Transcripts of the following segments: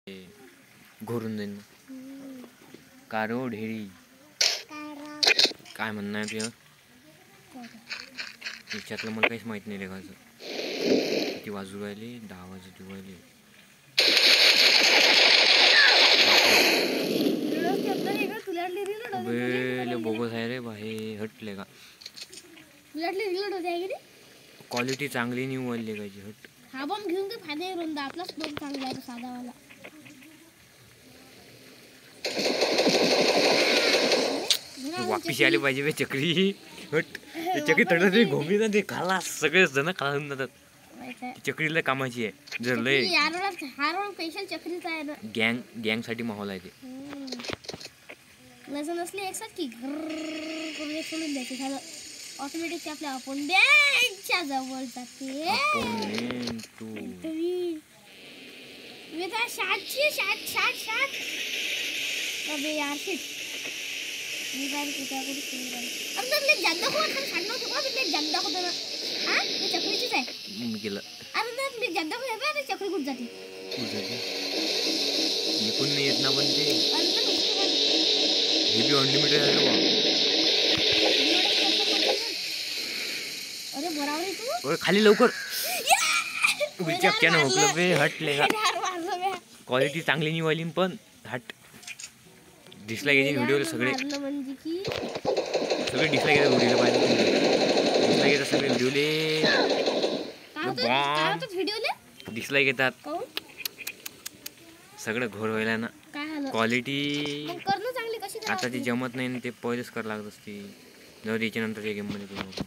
घोरून जाईन कारो ढेरी काय म्हणणं आहे तुझं याच्यातलं मला काहीच माहित नाही रेखाचं किती वाजू राहिले 10 वाजू राहिले अबे बोगस आहे रे भाई हटले का क्वालिटी चांगली नाही वाढली कायची हट हा बॉम्ब घेऊन काय फायदा आहे रोंदा आपलाच बॉम्ब चांगला आहे साधावाला वापिस आली पाहिजे बे चक्री हट चक्री तडत घोमी ना ते खाला सगळे जण खाऊन जातात चक्रीला कामाची आहे जर लय हा स्पेशल चक्रीचा आहे ना गँग साठी माहोल आहे ते लसन असली एकसाथ की घर सोडून द्यायचे झालं ऑटोमॅटिक आपल्या अपोनेंटच्या जवळ जाते अबे यार शिट मी काय कुठे अरे तर लेक जात दाखव खाली सांडलं होतं का लेक जात दाखवतो ना हां ते चक्रीचीच आहे मी केलं अरे तर लेक जात दाखव बे ते चक्री कुठे जाते निकून नाही येत ना पण ते हे बी अनलिमिटेड आहे ना अरे बराबर आहे तू ओए खाली लवकर विचक्क्यानं हुकलं बे हटले का क्वालिटी चांगली नाही वाली पण हट डिसलाईक येते व्हिडिओला सगळे म्हणजे की सगळे डिसलाईक येतात व्हिडिओला पाहिजे डिसलाईक येतात सगळे व्हिडिओले डिसलाईक येतात सगळं घोर व्हायला ना क्वालिटी आता ती जमत नाही ते पहिलेच करावं लागत असते जाऊ द्यायच्या नंतर या गेममध्ये करू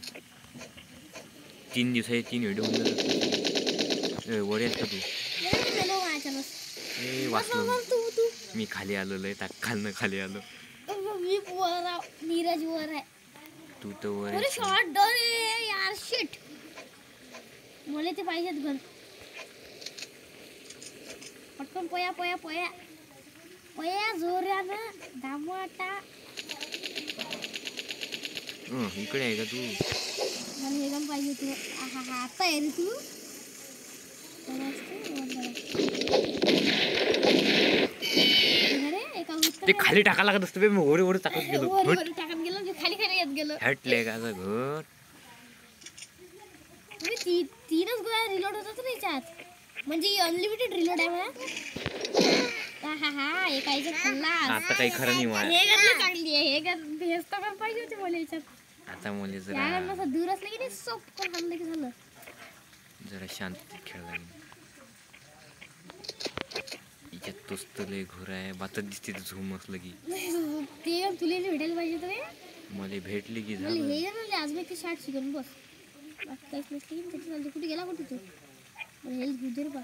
3 दिवसाचे 3 व्हिडिओ होऊन जातात वडे असतं तू ए वाचलो मी खाली आलो लय खाली आलो मी नीरज वर आहे तू तर वर अरे शॉट डर यार शिट मला ते पाहिजेत गन पटकन पोया पोया पोया पोया जोरानं दामाटा इकडे आहे का तू मला हे गन पाहिजे तू हा आता आहे रे तू ते खाली टाका लागत असतं मी ओढे टाकत गेलो खाली येत गेलो हटले का घर तीनच गोळ्या रिलोड होतात ना याच्यात म्हणजे अनलिमिटेड रिलोड आहे मला हा एकायचं खाल्ला आता काही खरं नाही मला हे गन चांगली आहे हे गन भेस्ट पण पाहिजे होती मला याच्यात आता मला जरा दूर असलं की नाही सोप कोण हाणलं की झालं जरा शांत खेळला याच्यात तोच लय घोर आहे बातच दिसते झूम असलं की ते तुला भेटायला पाहिजे तर मला भेटली की झालं हे ना आज मी शार्ट शिकून बस काहीच नसली की त्याची कुठे गेला कुठे तू हेल्थ घेऊ दे रे बा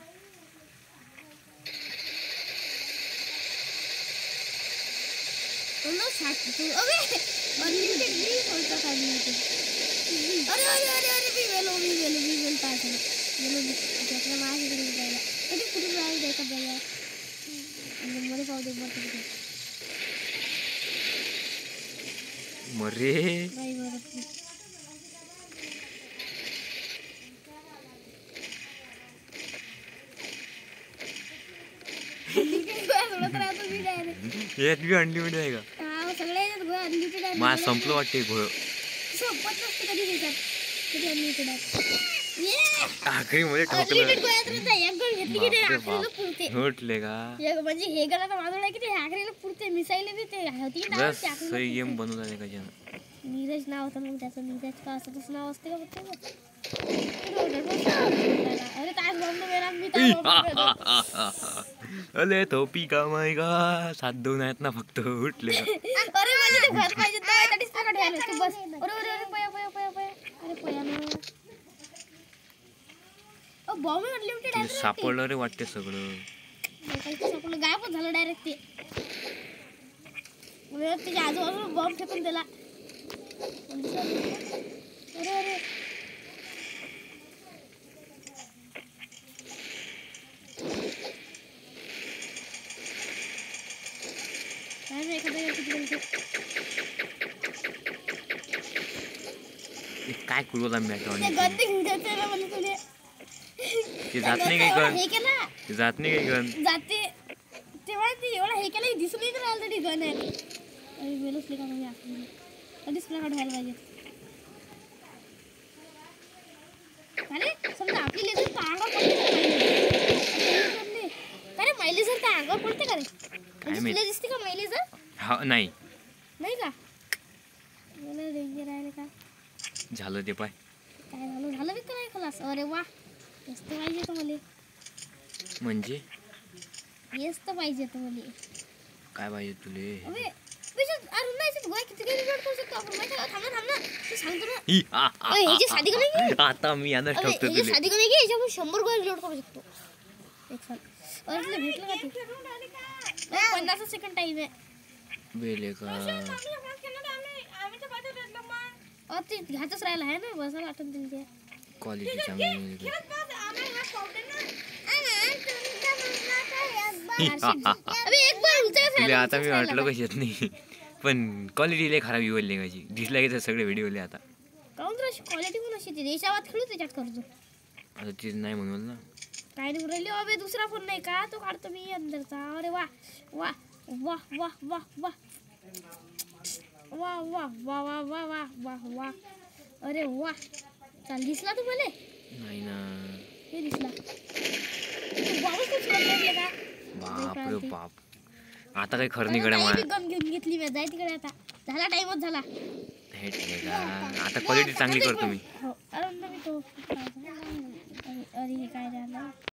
अनलिमिटेड मी बोलता काढली होती अरे मी वेल पाहतो गेलो त्याच्या माझ्याकडे जायला कधी कुठे जायला द्यायचा जायला मध्ये पाहू दे मग मरे यात बी अनलिमिटेड आहे का सगळे अनलिमिटेड आहे मला संपलं वाटते घोळ संपत नसते कधी त्याच्यात कधी अनलिमिटेड आहे आखरी मध्ये होटले का म्हणजे हे गला तर माझं नाही की ते आखरीला पुरते मिसाईले ते होती ना सही गेम बनवला आहे का नीरज नाव होतं मग त्याचं नीरज का असं तसं नाव असते का अरे काय बॉम्ब मेरा मी अरे टोपी का मायगा 7-2 आहेत ना फक्त उठले अरे म्हणजे ते घर पाहिजे त्यासाठीच तर ठेवले तू बस अरे पया पया पया पया अरे पया ना बॉम्ब अनलिमिटेड आहे सापडलं रे वाटते सगळं सापडलं गायबच झालं डायरेक्ट ते त्याच्या आजूबाजूला बॉम्ब फेकून दिला अरे काय कुरवला मॅट ते जात नाही काही गण हे केला जात नाही काही गण जाते माहिती एवढा हे केलं दिसून नाही राहिलं तरी गण आहे. अरे वेलोसली का म्हणजे आपण कधीच प्लॅकार्ड व्हायला पाहिजे. अरे समजा आपली लेझर तर अंगावर पडते. अरे मायलेज जर त्या अंगावर पडते का रे? तुला दिसते का मायलेज? हा नाही नाही का? मला डेंजर आहे रे का? झालं ते पाय काय झालं बी काय खलास. अरे वा हेच तर पाहिजे तर मला. म्हणजे हेच तर पाहिजे तर मला. काय पाहिजे तुले? अबे अरे नाही तू गोळ्या किती काही लोड करू शकतो आपण माहिती का? थांब ना तू सांगतो ना. ही, हा, हा, अरे ह्याची साधी का नाही? आता मी यानच अबे ठोकतो ह्याची तुले. साधी का नाही? ह्याच्यावर 100 गोळ्या लोड करू शकतो एक साथ. अरे तुला भेटलं का ते? 50 सेकंड टाइम आहे. बेले का ते घ्यायचंच राहिलं आहे ना बसायला आठवण दिली ते. क्वालिटी चांगली नाही. अबे एक बार उलटा तुले आता मी वाटलं कशी येत नाही पण क्वालिटी लय खराब येऊ लागली. दिसला की सगळे व्हिडिओ आता काऊन तर अशी क्वालिटी पण अशी देशावात खेळू त्याच्यात करतो. आता ते नाही म्हणून ना काय नाही राहिली. अबे दुसरा फोन नाही का तो काढतो मी अंदरचा. अरे वा वा वा वा वा वा वा वा वा वा वा वा वा वा. अरे वा चाल दिसला तुम्हाला? नाही ना. हे दिसला वापस खूप सुरत राहिले का? बाप रे बाप. आता काही खरं नाही अरे गड्या ताई बी गम घेऊन घेतली मी. जाय तिकडे आता. झाला टाइमच झाला. का आता क्वालिटी चांगली करतो मी. हो अरे मी तो अरे काय झालं